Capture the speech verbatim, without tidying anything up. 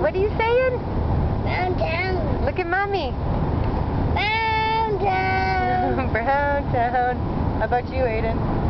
What are you saying? Brown town. Look at Mommy. Brown town. Brown town. How about you, Aiden?